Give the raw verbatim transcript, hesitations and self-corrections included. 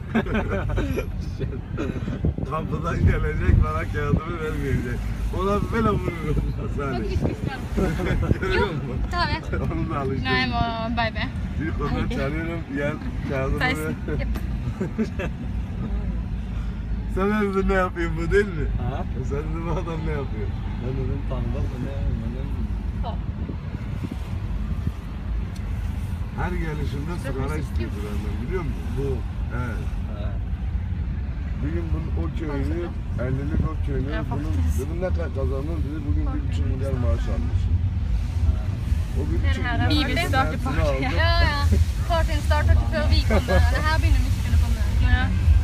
Kapıdan gelecek bana kağıdımı vermeyecek. Ona böyle vururum Salih. Görüyor musun? Tabii. Onu da alıştım. Nej, men baby. Bir konuda çalıyorum, gel kağıdımı ver. Yep. Sen dedin ne yapayım bu değil mi? Ha? Sen dedin bu adam ne yapıyor? Ben dedim tanıdım mı ne? Ja. Her gelişimde sigara istiyordu benden biliyor musun? Bu. Evet. Ha. Bir gün bunun o köyünü, ellilik o köyünü, Ya, bunun, faktiskt. dedim ne kadar kazandın dedi, bugün bir buçuk milyar maaş almış. O bir buçuk milyar Vi vill starta maaşını party. aldı. Ja, ja. Partyn startar för vi kommer. Det här blir nog mycket kommer. Ja.